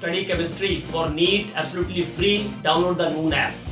study chemistry for NEET absolutely free. Download the Noon app.